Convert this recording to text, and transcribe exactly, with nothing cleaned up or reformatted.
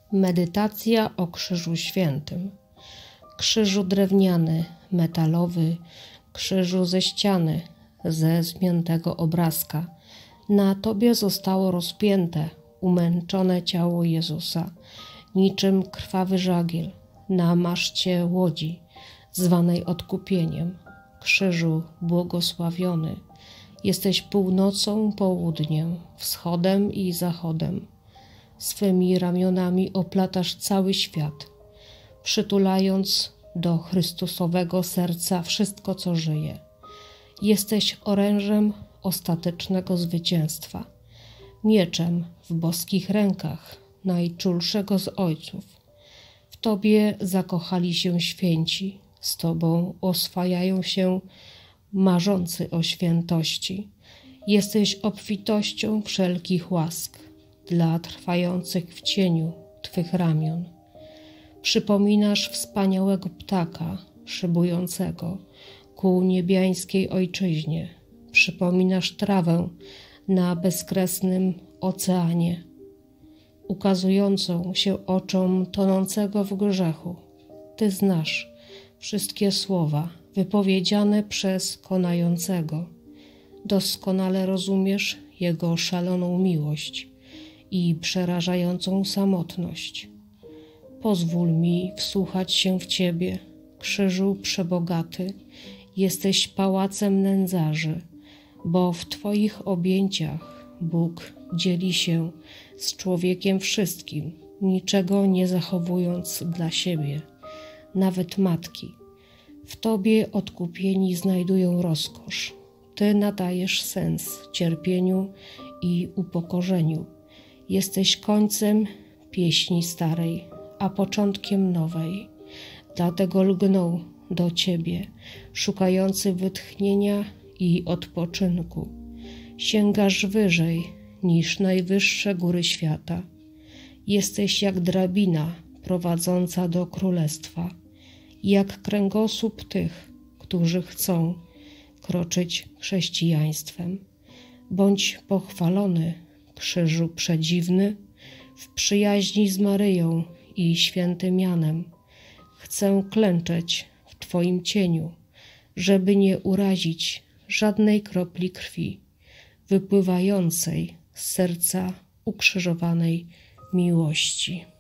Medytacja o Krzyżu Świętym. Krzyżu drewniany, metalowy, krzyżu ze ściany, ze zmiętego obrazka. Na Tobie zostało rozpięte, umęczone ciało Jezusa, niczym krwawy żagiel, na maszcie łodzi, zwanej odkupieniem. Krzyżu błogosławiony, jesteś północą, południem, wschodem i zachodem. Swymi ramionami oplatasz cały świat, przytulając do Chrystusowego serca wszystko, co żyje. Jesteś orężem ostatecznego zwycięstwa, mieczem w boskich rękach najczulszego z ojców. W Tobie zakochali się święci, z Tobą oswajają się marzący o świętości. Jesteś obfitością wszelkich łask dla trwających w cieniu Twych ramion. Przypominasz wspaniałego ptaka szybującego ku niebiańskiej ojczyźnie. Przypominasz trawę na bezkresnym oceanie, ukazującą się oczom tonącego w grzechu. Ty znasz wszystkie słowa wypowiedziane przez konającego. Doskonale rozumiesz Jego szaloną miłość i przerażającą samotność. Pozwól mi wsłuchać się w Ciebie, Krzyżu przebogaty. Jesteś pałacem nędzarzy, bo w Twoich objęciach Bóg dzieli się z człowiekiem wszystkim, niczego nie zachowując dla siebie, nawet matki. W Tobie odkupieni znajdują rozkosz. Ty nadajesz sens cierpieniu i upokorzeniu. Jesteś końcem pieśni starej, a początkiem nowej. Dlatego lgną do Ciebie, szukający wytchnienia i odpoczynku. Sięgasz wyżej niż najwyższe góry świata. Jesteś jak drabina prowadząca do królestwa, jak kręgosłup tych, którzy chcą kroczyć chrześcijaństwem. Bądź pochwalony, Krzyżu przedziwny, w przyjaźni z Maryją i świętym Janem. Chcę klęczeć w Twoim cieniu, żeby nie urazić żadnej kropli krwi wypływającej z serca ukrzyżowanej miłości.